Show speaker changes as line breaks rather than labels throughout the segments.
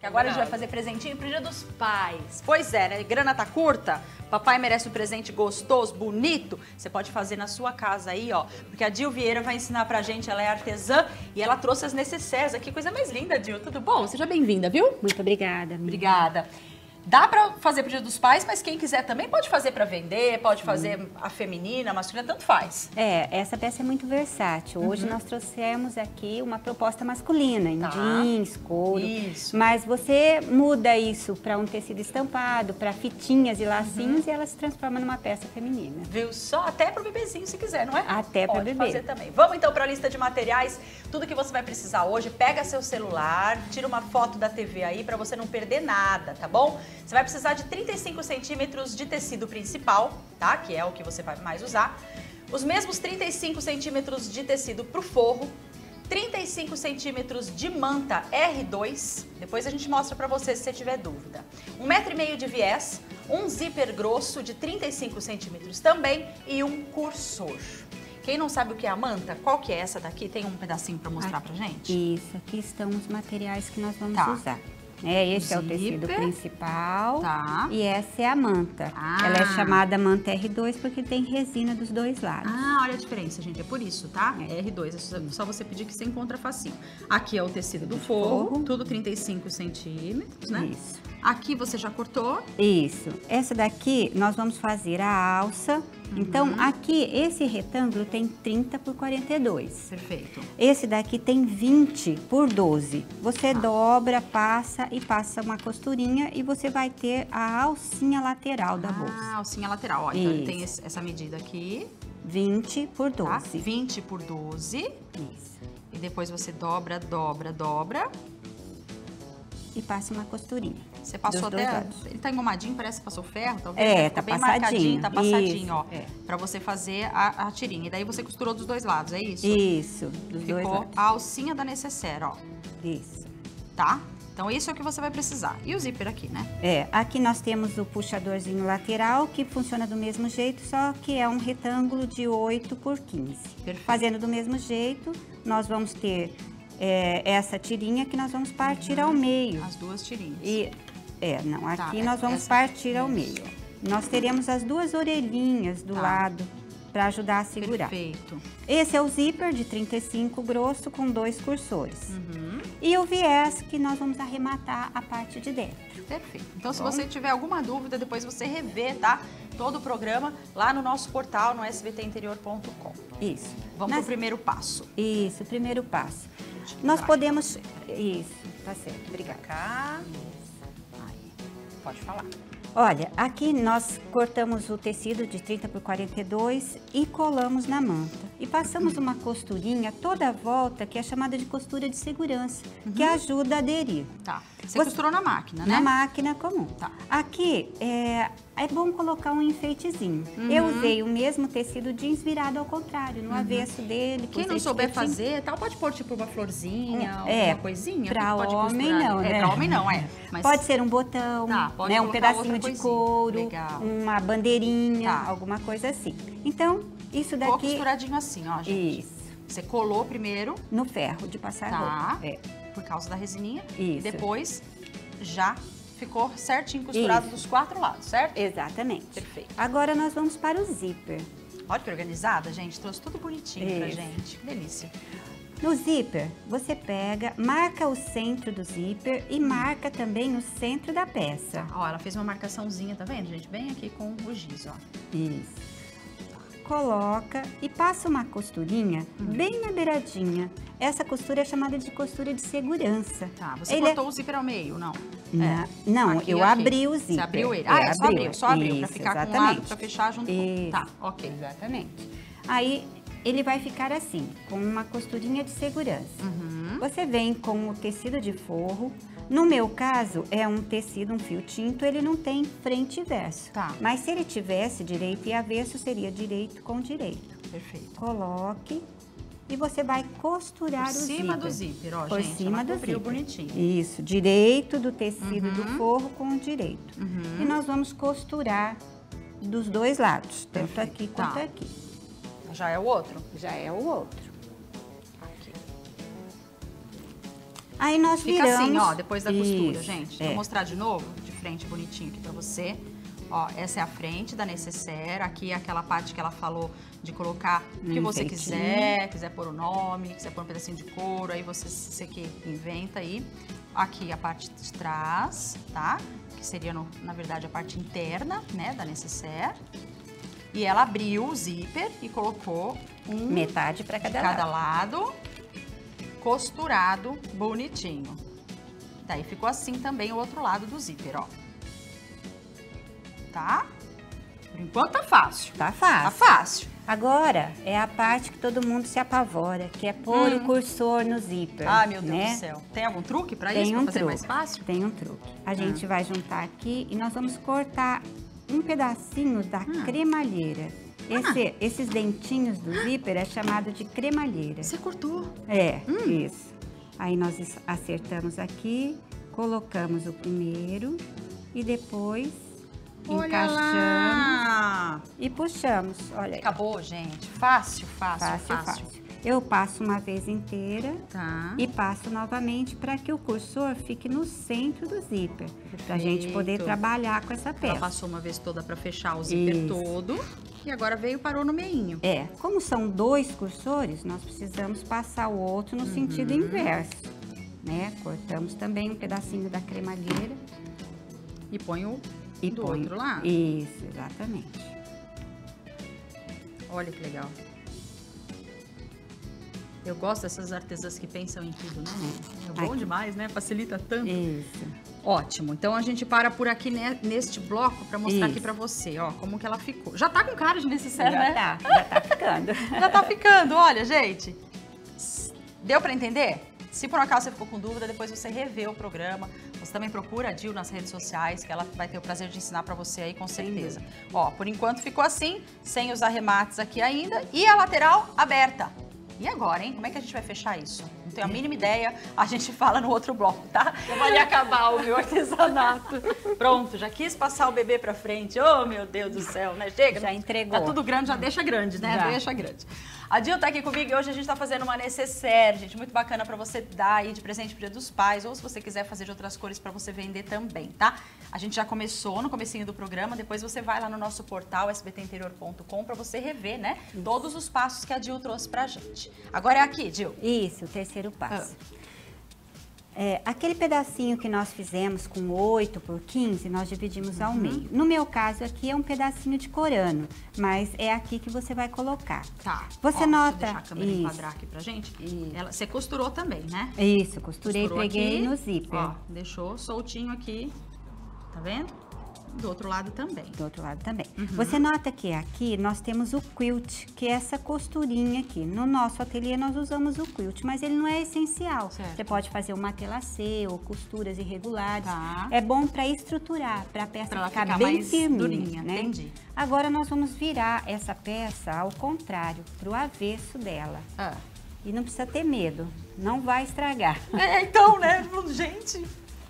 Que agora a gente vai fazer presentinho pro Dia dos Pais. Pois é, né? Grana tá curta? Papai merece um presente gostoso, bonito. Você pode fazer na sua casa aí, ó. Porque a Dil Vieira vai ensinar pra gente, ela é artesã e ela trouxe as necessaires aqui. Coisa mais linda, Dil. Tudo bom? Seja bem-vinda, viu?
Muito obrigada, amiga.
Obrigada. Dá pra fazer pro Dia dos Pais, mas quem quiser também pode fazer pra vender, pode fazer a feminina, a masculina, tanto faz.
Essa peça é muito versátil. Hoje nós trouxemos aqui uma proposta masculina, em jeans, couro.
Isso.
Mas você muda isso para um tecido estampado, para fitinhas e lacinhos e ela se transforma numa peça feminina.
Viu só? Até pro bebezinho, se quiser, não é?
Até para
Pode
bebê.
fazer também. Vamos então para a lista de materiais. Tudo que você vai precisar hoje, pega seu celular, tira uma foto da TV aí para você não perder nada, tá bom? Você vai precisar de 35 centímetros de tecido principal, tá? Que é o que você vai mais usar. Os mesmos 35 centímetros de tecido pro forro. 35 centímetros de manta R2, depois a gente mostra pra você se você tiver dúvida. 1,5 m de viés, um zíper grosso de 35 centímetros também e um cursor. Quem não sabe o que é a manta, qual que é essa daqui? Tem um pedacinho pra mostrar pra gente?
Isso, aqui estão os materiais que nós vamos usar. Esse é o tecido principal e essa é a manta. Ela é chamada manta R2 porque tem resina dos dois lados.
Olha a diferença, gente. É por isso, tá? R2. É só você pedir que você encontra facinho. Aqui é o tecido do forro, tudo 35 centímetros, né?
Isso.
Aqui você já cortou?
Isso. Essa daqui nós vamos fazer a alça. Então, aqui, esse retângulo tem 30 por 42.
Perfeito.
Esse daqui tem 20 por 12. Você dobra, passa e passa uma costurinha e você vai ter a alcinha lateral da bolsa.
A alcinha lateral. Ó, então ele tem essa medida aqui.
20 por 12.
Tá? 20 por 12.
Isso.
E depois você dobra, dobra, dobra.
E passa uma costurinha.
Você passou até... Ele tá engomadinho, parece que passou ferro, talvez.
Tá
bem
passadinho.
Marcadinho, tá passadinho,
isso,
ó. Pra você fazer a tirinha. E daí você costurou dos dois lados, é isso?
Isso, dos dois lados.
Ficou a alcinha da necessaire, ó.
Isso.
Tá? Então isso é o que você vai precisar. E o zíper aqui, né?
Aqui nós temos o puxadorzinho lateral, que funciona do mesmo jeito, só que é um retângulo de 8 por 15.
Perfeito.
Fazendo do mesmo jeito, nós vamos ter essa tirinha que nós vamos partir ao meio.
As duas tirinhas.
Aqui nós vamos partir ao meio. Nós teremos as duas orelhinhas do lado para ajudar a segurar.
Perfeito.
Esse é o zíper de 35 grosso com 2 cursores. E o viés que nós vamos arrematar a parte de dentro.
Perfeito. Então, se você tiver alguma dúvida, depois você revê, tá? Todo o programa lá no nosso portal, no sbtinterior.com.
Isso.
Vamos pro primeiro passo.
Isso, o primeiro passo. Nós podemos... Isso, tá certo. Obrigada.
Cá. Aí. Pode falar.
Olha, aqui nós cortamos o tecido de 30 por 42 e colamos na manta. E passamos uma costurinha toda a volta, que é chamada de costura de segurança, que ajuda a aderir.
Tá. Você costurou na máquina, né?
Na máquina comum.
Tá.
Aqui é bom colocar um enfeitezinho. Eu usei o mesmo tecido jeans virado ao contrário, no avesso dele.
Quem não souber fazer, tal, pode pôr tipo uma florzinha, alguma coisinha.
Pra
pode
homem
costurar,
não, né?
Pra homem não, Mas...
Pode ser um botão,
pode
um pedacinho de couro,
legal.
uma bandeirinha, alguma coisa assim. Então, isso daqui...
Ficou costuradinho assim, ó, gente.
Isso.
Você colou primeiro.
No ferro de passar roupa.
Por causa da resininha.
Isso.
E depois já ficou certinho costurado dos 4 lados, certo?
Exatamente.
Perfeito.
Agora nós vamos para o zíper.
Olha que organizada, gente. Trouxe tudo bonitinho pra gente. Que delícia.
No zíper, você pega, marca o centro do zíper e marca também o centro da peça.
Ó, ela fez uma marcaçãozinha, tá vendo, gente? Bem aqui com o giz, ó.
Isso. Coloca e passa uma costurinha bem na beiradinha. Essa costura é chamada de costura de segurança.
Tá, você cortou o zíper ao meio, não?
Não,
aqui,
eu abri o zíper.
Você abriu ele? Só abriu, pra ficar com um lado, pra fechar junto com... Tá, ok.
Exatamente. Aí, ele vai ficar assim, com uma costurinha de segurança. Você vem com o tecido de forro. No meu caso, é um tecido, um fio tinto, ele não tem frente e verso.
Tá.
Mas se ele tivesse direito e avesso, seria direito com direito.
Perfeito.
Coloque e você vai costurar o zíper.
Por cima do zíper, ó,
Por
gente.
cima do zíper.
Bonitinho.
Isso, direito do tecido do forro com o direito. E nós vamos costurar dos dois lados, tanto aqui quanto aqui.
Já é o outro?
Já é o outro. Aí nós
Fica
viramos.
assim, ó, depois da costura,
Isso,
gente.
é.
Vou mostrar de novo, de frente, bonitinho aqui pra você. Ó, essa é a frente da necessaire. Aqui é aquela parte que ela falou de colocar o que você quiser pôr o nome, quiser pôr um pedacinho de couro, aí você que inventa aí. Aqui a parte de trás, tá? Que seria, na verdade, a parte interna, né, da necessaire. E ela abriu o zíper e colocou
metade para
cada lado, costurado bonitinho. Daí ficou assim também o outro lado do zíper, ó. Tá? Por enquanto tá fácil.
Tá fácil.
Tá fácil.
Agora é a parte que todo mundo se apavora, que é pôr o cursor no zíper.
Ah, meu Deus
né?
do céu. Tem algum truque pra
Tem
isso?
um
Pra fazer
truque.
mais fácil?
Tem um truque. A gente vai juntar aqui e nós vamos cortar um pedacinho da cremalheira. Esses dentinhos do zíper é chamado de cremalheira.
Você cortou.
É, isso. Aí nós acertamos aqui, colocamos o primeiro e depois encaixamos
lá.
e puxamos. Olha aí.
Acabou, gente. Fácil, fácil,
Fácil. Eu passo uma vez inteira
Tá.
e passo novamente para que o cursor fique no centro do zíper. Para a gente poder
Perfeito.
trabalhar com essa
Ela
peça.
passou uma vez toda pra fechar o zíper
Isso.
todo. E agora veio e parou no meinho.
É, como são 2 cursores, nós precisamos passar o outro no sentido inverso, né? Cortamos também um pedacinho da cremalheira
E põe o
e
do
põe.
outro lado.
Isso, exatamente.
Olha que legal. Eu gosto dessas artesãs que pensam em tudo, né? É bom
Aqui.
demais, né? Facilita tanto.
Isso.
Ótimo. Então a gente para por aqui neste bloco para mostrar aqui
Isso.
para você, ó, como que ela ficou. Já tá com cara de necessaire, né?
Já tá ficando.
Já tá ficando, olha, gente. Deu para entender? Se por acaso você ficou com dúvida, depois você revê o programa. Você também procura a Jill nas redes sociais, que ela vai ter o prazer de ensinar para você aí, com certeza. Ó, por enquanto ficou assim, sem os arremates aqui ainda, e a lateral aberta. E agora, hein? Como é que a gente vai fechar isso? Não tenho a mínima ideia, a gente fala no outro bloco, tá? Eu vou ali acabar o meu artesanato. Pronto, já quis passar o bebê pra frente. Oh, meu Deus do céu, né? Chega.
Já entregou.
Tá tudo grande, já deixa grande, né?
Já.
Deixa grande. A Jill tá aqui comigo e hoje a gente tá fazendo uma necessaire, gente, muito bacana pra você dar aí de presente pro Dia dos Pais, ou se você quiser fazer de outras cores pra você vender também, tá? A gente já começou no comecinho do programa, depois você vai lá no nosso portal sbtinterior.com pra você rever, né? Todos os passos que a Jill trouxe pra gente. Agora é aqui, Jill.
Isso, o terceiro passo. Aquele pedacinho que nós fizemos com 8 por 15, nós dividimos ao meio. No meu caso aqui é um pedacinho de corano, mas é aqui que você vai colocar.
Tá.
Você
Ó,
nota...
Deixa eu deixar a câmera
isso.
enquadrar aqui pra gente. Você costurou também, né?
Isso, costurei e
Costurou
preguei
aqui,
no zíper.
Ó, deixou soltinho aqui, tá vendo? Do outro lado também.
Do outro lado também. Você nota que aqui nós temos o quilt, que é essa costurinha aqui. No nosso ateliê nós usamos o quilt, mas ele não é essencial.
Certo.
Você pode fazer um matelacê ou costuras irregulares.
Tá.
É bom para estruturar, para a peça
Pra ela
ficar
ficar
bem
mais
firminha,
durinha,
né?
entendi.
Agora nós vamos virar essa peça ao contrário, para o avesso dela.
Ah.
E não precisa ter medo, não vai estragar.
Então, né? Gente.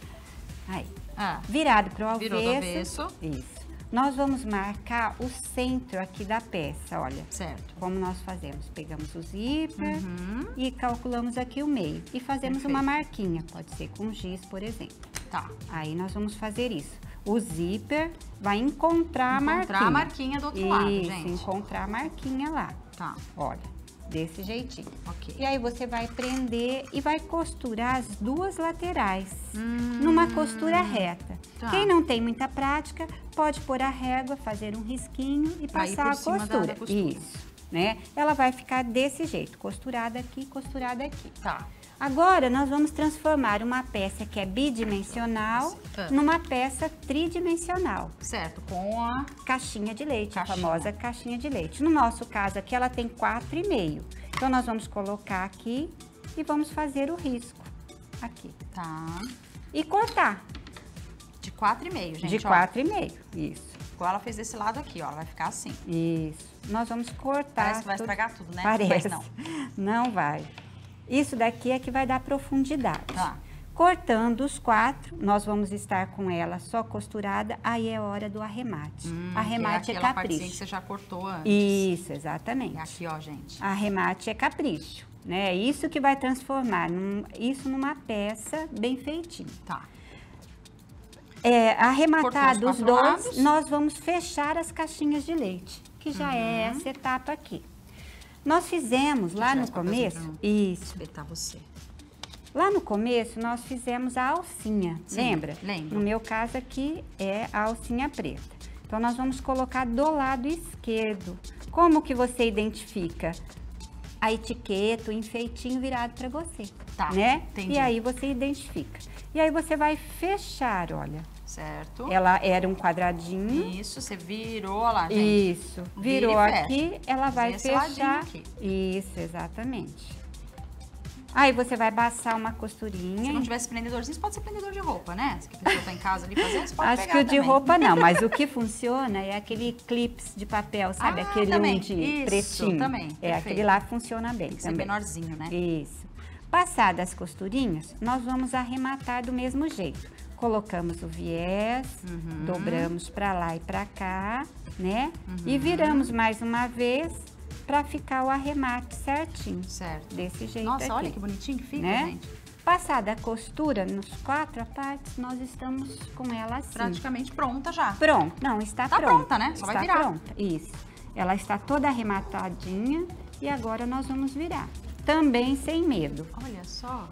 Aí.
Ah.
Virado para o avesso.
Virou do avesso.
Isso. Nós vamos marcar o centro aqui da peça, olha.
Certo.
Como nós fazemos? Pegamos o zíper e calculamos aqui o meio. E fazemos uma marquinha, pode ser com giz, por exemplo.
Tá.
Aí nós vamos fazer isso. O zíper vai encontrar a marquinha.
a marquinha do outro lado, gente.
Encontrar a marquinha lá.
Tá.
Olha, desse jeitinho.
Ok.
E aí você vai prender e vai costurar as duas laterais numa costura reta.
Tá.
Quem não tem muita prática, pode pôr a régua, fazer um risquinho e
Pra ir
passar
por
a
cima
costura.
da costura.
Isso, né? Ela vai ficar desse jeito, costurada aqui, costurada aqui.
Tá.
Agora, nós vamos transformar uma peça que é bidimensional numa peça tridimensional.
Certo, com a...
Caixinha de leite, a
Caixinha.
famosa caixinha de leite. No nosso caso aqui, ela tem 4,5. Então, nós vamos colocar aqui e vamos fazer o risco aqui.
Tá.
E cortar
De 4,5, gente.
de 4,5. Isso,
Igual ela fez desse lado aqui, ó. Ela vai ficar assim.
isso. Nós vamos cortar.
Parece que vai estragar tudo, né?
Parece.
Mas não.
Não vai. Isso daqui é que vai dar profundidade.
Tá.
Cortando os 4, nós vamos estar com ela só costurada, aí é hora do arremate. Arremate é
aquela partezinha que
capricho.
você já cortou antes.
Isso, exatamente.
É aqui, ó, gente.
Arremate é capricho. né? Isso que vai transformar isso numa peça bem feitinha.
Tá.
Arrematados os dois,
lados.
nós vamos fechar as caixinhas de leite, que já é essa etapa aqui. Nós fizemos lá no começo, isso.
Espetar você.
Lá no começo, nós fizemos a alcinha,
Sim,
lembra?
lembro.
No meu caso aqui é a alcinha preta. Então, nós vamos colocar do lado esquerdo. Como que você identifica? A etiqueta, o enfeitinho virado para você,
Tá,
né?
entendi.
E aí você identifica. E aí você vai fechar, olha.
Certo.
Ela era um quadradinho.
Isso, você virou, olha lá, gente.
Isso,
Vira
virou
e fecha.
aqui, ela vai
Esse ladinho
fechar.
aqui.
Isso, exatamente. Aí você vai passar uma costurinha.
Se não tivesse prendedorzinho, pode ser prendedor de roupa, né? Se a pessoa tá em casa ali fazendo, você pode
Acho
pegar
que o de
também.
roupa não, mas o que funciona é aquele clips de papel, sabe?
Ah,
Aquele
também.
de
Isso,
pretinho.
também,
É,
perfeito.
aquele lá funciona bem
Tem que ser
também.
menorzinho, né?
Isso. Passadas as costurinhas, nós vamos arrematar do mesmo jeito. Colocamos o viés, dobramos para lá e para cá, né? E viramos mais uma vez para ficar o arremate certinho.
Certo.
Desse jeito
Nossa,
aqui.
olha que bonitinho que fica,
né?
gente.
Passada a costura, nos 4 partes, nós estamos com ela assim.
Praticamente pronta já.
Pronto, não, está
Tá
pronta.
pronta, né? Só vai
Está
virar.
pronta, isso. Ela está toda arrematadinha e agora nós vamos virar. Também sem medo.
Olha só.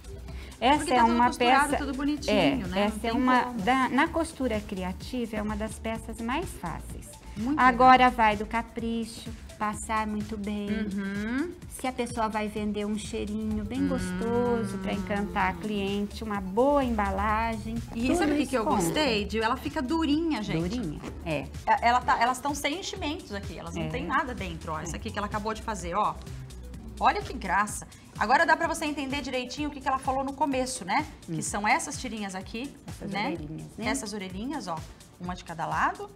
Essa
Porque
é
tá tudo
uma
costurado,
peça.
tudo bonitinho, né? Não
Essa é
tem
uma
como.
na costura criativa é uma das peças mais fáceis.
Muito
Agora vai do capricho, passar muito bem.
Uhum.
Se a pessoa vai vender um cheirinho bem gostoso para encantar a cliente, uma boa embalagem.
E
tudo
sabe o que
isso
que eu
conta.
gostei? Ela fica durinha, gente.
Durinha, é.
Elas estão sem enchimentos aqui, elas não têm nada dentro, ó. Essa aqui que ela acabou de fazer, ó. Olha que graça. Agora dá pra você entender direitinho o que ela falou no começo, né? Que são essas tirinhas aqui,
Essas
né?
orelhinhas, né?
Essas orelhinhas, ó. Uma de cada lado.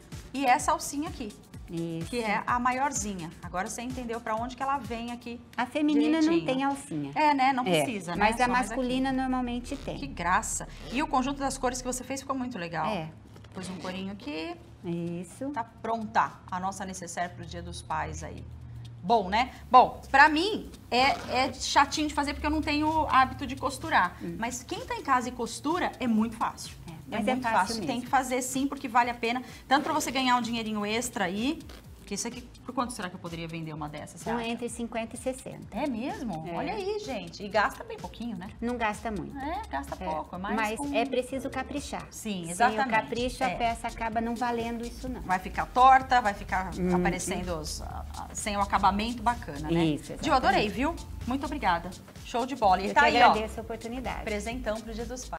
E essa alcinha aqui,
Isso.
que é a maiorzinha. Agora você entendeu pra onde que ela vem aqui.
A feminina não
direitinho.
tem alcinha.
É, né? Não precisa, né?
Mas a
Só mais
masculina normalmente
aqui.
tem.
Que graça. E o conjunto das cores que você fez ficou muito legal.
É.
Pôs um corinho aqui.
Isso.
Tá pronta a nossa necessaire pro Dia dos Pais aí. Bom, né? Bom, pra mim é chatinho de fazer porque eu não tenho hábito de costurar. Mas quem tá em casa e costura é muito fácil.
mas é
muito
fácil
Tem
mesmo.
que fazer sim, porque vale a pena. Tanto pra você ganhar um dinheirinho extra aí. Porque isso aqui, por quanto será que eu poderia vender uma dessas? Você
Então,
acha?
entre 50 e 60.
É mesmo?
É.
Olha aí, gente. E gasta bem pouquinho, né?
Não gasta muito.
É, gasta
É.
pouco.
Mas
com-
é preciso caprichar.
Sim,
Sem
exatamente.
o capricho, a
É.
peça acaba não valendo isso, não.
Vai ficar torta, vai ficar aparecendo sem o acabamento bacana, né?
Isso,
Gil, adorei,
exatamente.
viu? Muito obrigada. Show de bola. E
Eu
tá
que
aí, ó,
agradeço a oportunidade.
presentão pro Dia dos Pais.